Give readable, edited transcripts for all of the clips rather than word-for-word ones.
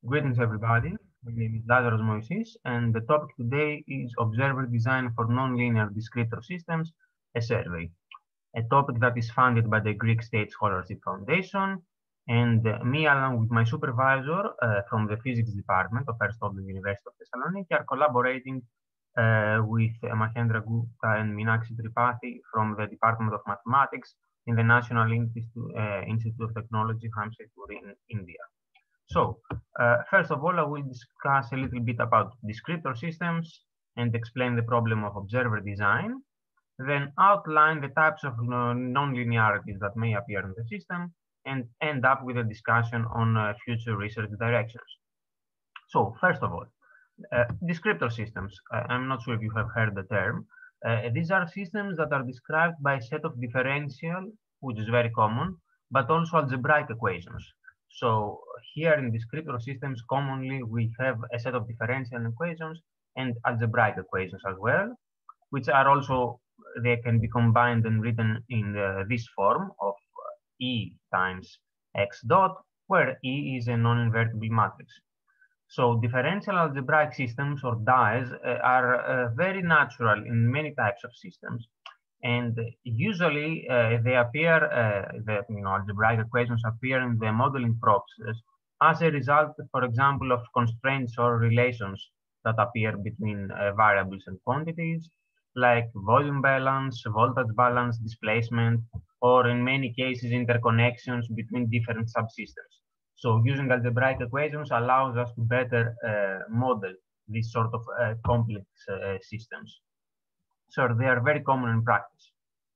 Greetings, everybody. My name is Lazaros Moysis, and the topic today is Observer Design for Nonlinear Descriptor Systems, a survey, a topic that is funded by the Greek State Scholarship Foundation. And me, along with my supervisor from the Physics Department of Aristotle University of Thessaloniki, are collaborating with Mahendra Gupta and Meenakshi Tripathi from the Department of Mathematics in the National Institute of Technology, Jamshedpur in India. So, first of all, I will discuss a little bit about descriptor systems and explain the problem of observer design, then outline the types of nonlinearities that may appear in the system, and end up with a discussion on future research directions. So, first of all, descriptor systems. I'm not sure if you have heard the term. These are systems that are described by a set of differential, which is very common, but also algebraic equations. So here in descriptor systems, commonly we have a set of differential equations and algebraic equations as well, which are also, they can be combined and written in this form of E times X dot, where E is a non-invertible matrix. So differential algebraic systems or DAEs are very natural in many types of systems. And usually they appear, algebraic equations appear in the modeling process as a result, for example, of constraints or relations that appear between variables and quantities, like volume balance, voltage balance, displacement, or in many cases, interconnections between different subsystems. So using algebraic equations allows us to better model these sort of complex systems. So they are very common in practice.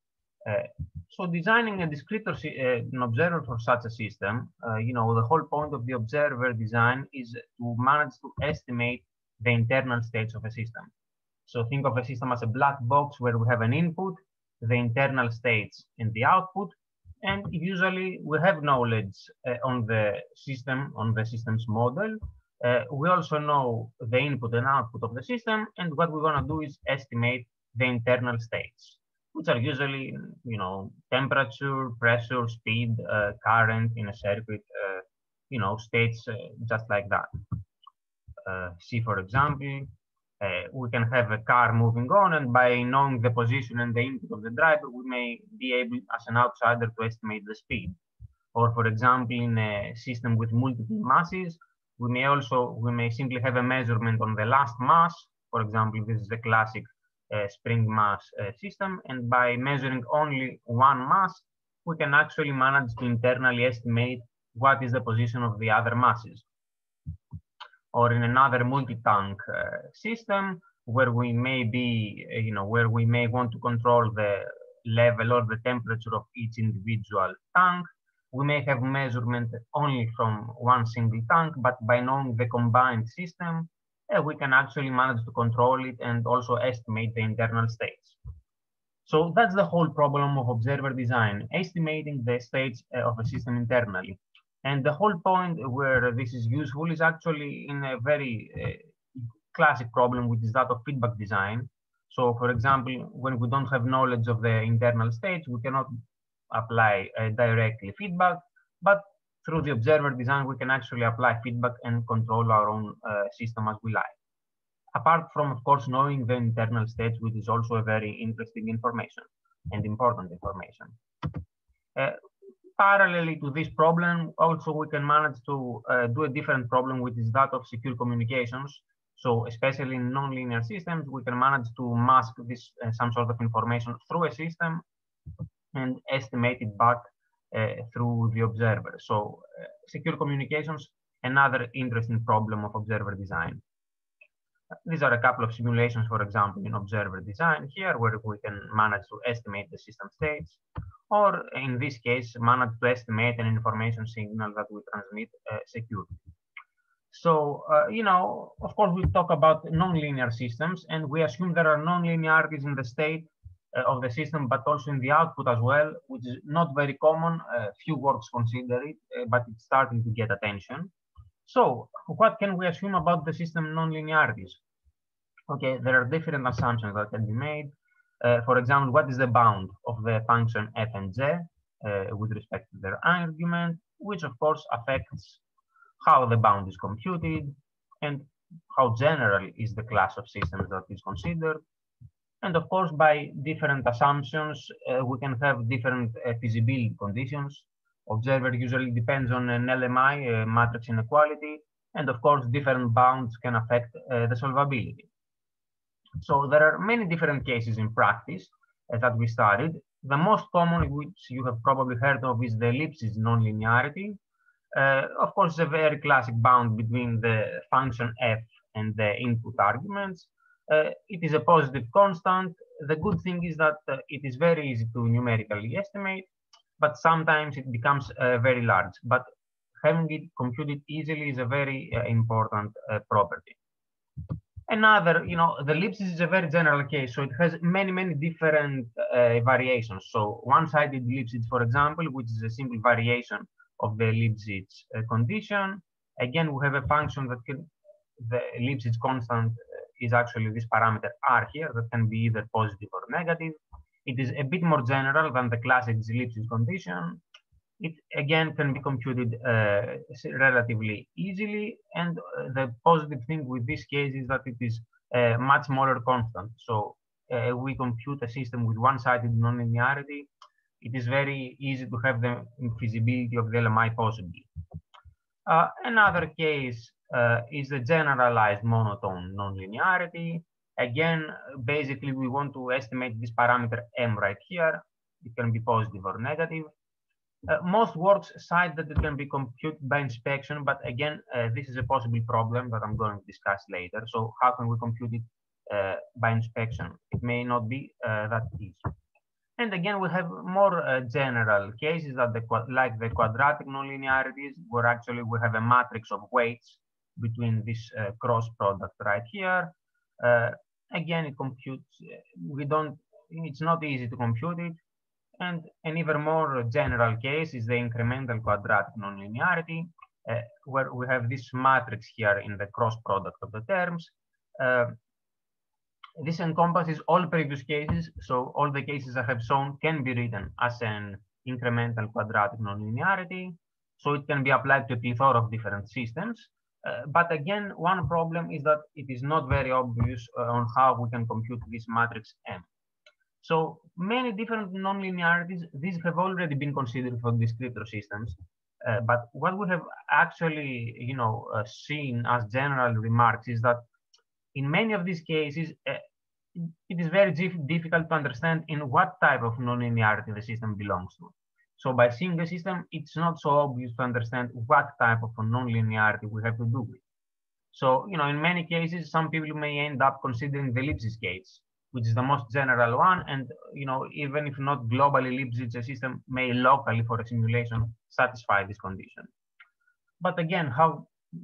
So designing a descriptor, an observer for such a system, the whole point of the observer design is to manage to estimate the internal states of a system. So think of a system as a black box where we have an input, the internal states, and the output. And usually we have knowledge on the system's model. We also know the input and output of the system, and what we're going to do is estimate the internal states, which are usually, temperature, pressure, speed, current in a circuit, states just like that. See, for example, we can have a car moving on, and by knowing the position and the input of the driver, we may be able, as an outsider, to estimate the speed. Or, for example, in a system with multiple masses, we may simply have a measurement on the last mass. For example, this is the classic spring mass system, and by measuring only one mass, we can actually manage to internally estimate what is the position of the other masses. Or in another multi-tank system, where we may be, where we may want to control the level or the temperature of each individual tank, we may have measurement only from one single tank, but by knowing the combined system, we can actually manage to control it and also estimate the internal states. So that's the whole problem of observer design, estimating the states of a system internally. And the whole point where this is useful is actually in a very classic problem, which is that of feedback design. So for example, when we don't have knowledge of the internal states, we cannot apply directly feedback, but through the observer design, we can actually apply feedback and control our own system as we like. Apart from, of course, knowing the internal states, which is also a very interesting information and important information. Parallelly to this problem, also we can manage to do a different problem, which is that of secure communications. So especially in nonlinear systems, we can manage to mask this some sort of information through a system and estimate it back through the observer. So secure communications, another interesting problem of observer design. These are a couple of simulations, for example, in observer design here, where we can manage to estimate the system states, or in this case, manage to estimate an information signal that we transmit securely. So, of course, we talk about nonlinear systems, and we assume there are nonlinearities in the state of the system, but also in the output as well, which is not very common. Few works consider it, but it's starting to get attention. So what can we assume about the system nonlinearities? Okay, there are different assumptions that can be made. For example, what is the bound of the function f and z with respect to their argument, which of course affects how the bound is computed, and how general is the class of systems that is considered. And of course, by different assumptions, we can have different feasibility conditions. Observer usually depends on an LMI, matrix inequality, and of course, different bounds can affect the solvability. So there are many different cases in practice that we studied. The most common, which you have probably heard of, is the ellipsis nonlinearity. Of course, it's a very classic bound between the function f and the input arguments. It is a positive constant. The good thing is that it is very easy to numerically estimate, but sometimes it becomes very large. But having it computed easily is a very important property. Another, the ellipsis is a very general case, so it has many different variations. So one-sided ellipsis, for example, which is a simple variation of the ellipsis condition. Again, we have a function that the ellipsis constant is actually this parameter r here that can be either positive or negative. It is a bit more general than the classic ellipsis condition. It again can be computed relatively easily, and the positive thing with this case is that it is a much smaller constant. So we compute a system with one-sided nonlinearity. It is very easy to have the feasibility of the LMI possible. Another case is the generalized monotone nonlinearity. Again, basically, we want to estimate this parameter m right here. It can be positive or negative. Most works cite that it can be computed by inspection, but again, this is a possible problem that I'm going to discuss later. So how can we compute it by inspection? It may not be that easy. And again, we have more general cases that like the quadratic nonlinearities, where actually we have a matrix of weights between this cross product right here. Again, it computes, it's not easy to compute it. And an even more general case is the incremental quadratic nonlinearity, where we have this matrix here in the cross product of the terms. This encompasses all previous cases, so all the cases I have shown can be written as an incremental quadratic nonlinearity, so it can be applied to a plethora of different systems. But again, one problem is that it is not very obvious on how we can compute this matrix M. So many different nonlinearities, these have already been considered for descriptor systems. But what we have actually, seen as general remarks is that in many of these cases, it is very difficult to understand in what type of nonlinearity the system belongs to. So by seeing the system, it's not so obvious to understand what type of nonlinearity we have to do with. So, in many cases, some people may end up considering the ellipsis case, which is the most general one. And, even if not globally ellipsis, a system may locally for a simulation satisfy this condition. But again, how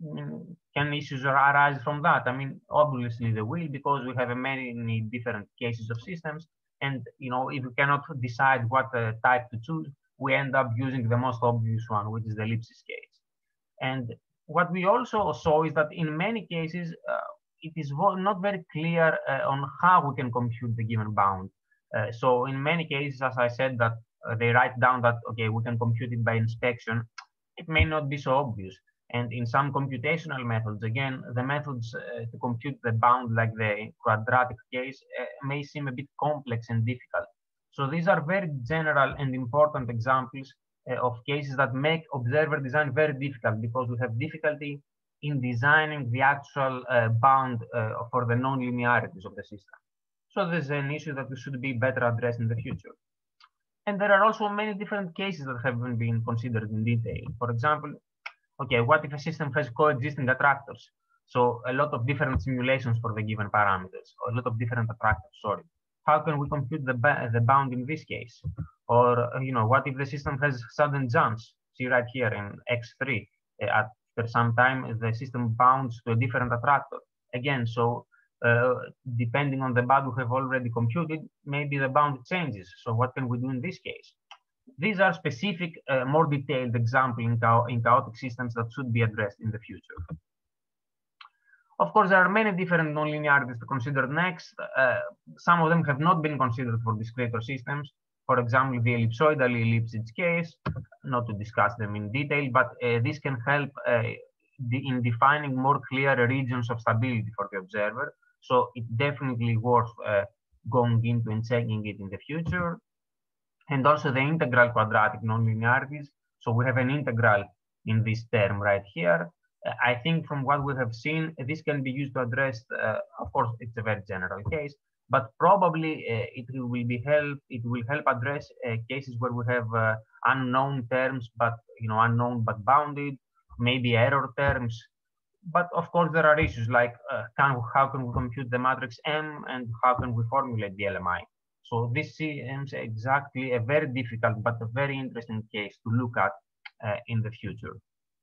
can issues arise from that? I mean, obviously they will, because we have many different cases of systems. And, if we cannot decide what type to choose, we end up using the most obvious one, which is the ellipsis case. And what we also saw is that in many cases, it is not very clear on how we can compute the given bound. So in many cases, as I said, that they write down that, okay, we can compute it by inspection. It may not be so obvious. And in some computational methods, again, the methods to compute the bound, like the quadratic case, may seem a bit complex and difficult. So these are very general and important examples of cases that make observer design very difficult, because we have difficulty in designing the actual bound for the nonlinearities of the system. So this is an issue that we should be better addressed in the future. And there are also many different cases that haven't been considered in detail. For example, okay, what if a system has coexisting attractors? So a lot of different simulations for the given parameters, or a lot of different attractors, sorry. How can we compute the bound in this case? Or, what if the system has sudden jumps? See right here in X3, after some time, the system bounds to a different attractor. Again, so depending on the bound we have already computed, maybe the bound changes. So what can we do in this case? These are specific, more detailed examples in chaotic systems that should be addressed in the future. Of course, there are many different nonlinearities to consider next. Some of them have not been considered for descriptor systems. For example, the ellipsoidal ellipsis case, not to discuss them in detail, but this can help in defining more clear regions of stability for the observer. So it's definitely worth going into and checking it in the future. And also the integral quadratic nonlinearities. So we have an integral in this term right here. I think from what we have seen, this can be used to address, of course, it's a very general case, but probably it will help address cases where we have unknown terms, but unknown but bounded, maybe error terms. But of course, there are issues like how can we compute the matrix M and how can we formulate the LMI? So this seems exactly a very difficult but a very interesting case to look at in the future.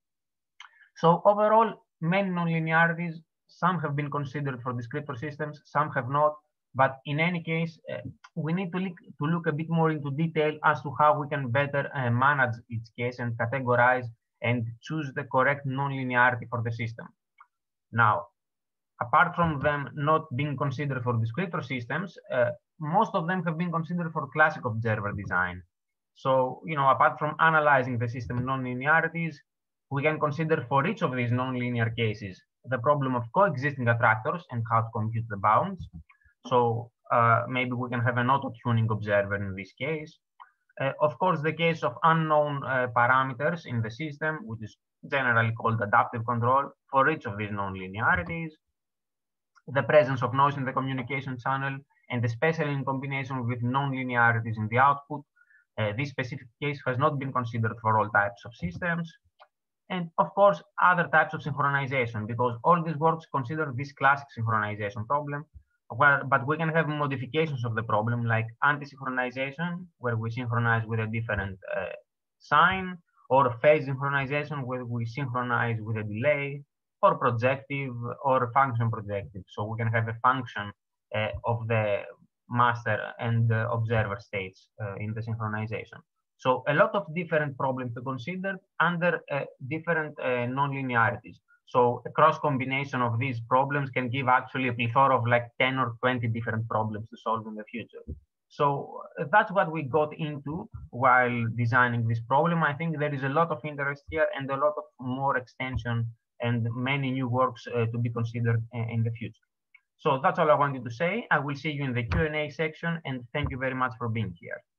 So overall, many nonlinearities, some have been considered for descriptor systems, some have not. But in any case, we need to look a bit more into detail as to how we can better manage each case and categorize and choose the correct nonlinearity for the system. Now, apart from them not being considered for descriptor systems, most of them have been considered for classic observer design. So, apart from analyzing the system nonlinearities, we can consider for each of these nonlinear cases the problem of coexisting attractors and how to compute the bounds. So maybe we can have an auto-tuning observer in this case. Of course, the case of unknown parameters in the system, which is generally called adaptive control for each of these nonlinearities. The presence of noise in the communication channel, and especially in combination with nonlinearities in the output. This specific case has not been considered for all types of systems. And of course, other types of synchronization, because all these works consider this classic synchronization problem, but we can have modifications of the problem like anti-synchronization, where we synchronize with a different sign, or phase synchronization, where we synchronize with a delay, or projective, or function projective. So we can have a function of the master and observer states in the synchronization. So a lot of different problems to consider under different nonlinearities. So a cross combination of these problems can give actually a plethora of like 10 or 20 different problems to solve in the future. So that's what we got into while designing this problem. I think there is a lot of interest here and a lot of more extension and many new works to be considered in the future. So that's all I wanted to say. I will see you in the Q&A section, and thank you very much for being here.